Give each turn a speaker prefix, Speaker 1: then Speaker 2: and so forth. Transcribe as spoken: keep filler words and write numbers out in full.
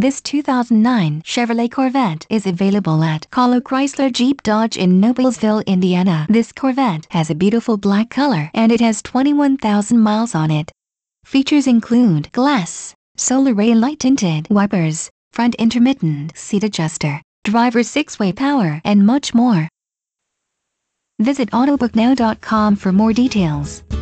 Speaker 1: This two thousand nine Chevrolet Corvette is available at Kahlo Chrysler Jeep Dodge in Noblesville, Indiana. This Corvette has a beautiful black color and it has twenty-one thousand miles on it. Features include glass, solar ray light tinted wipers, front intermittent seat adjuster, driver's six-way power, and much more. Visit autobook now dot com for more details.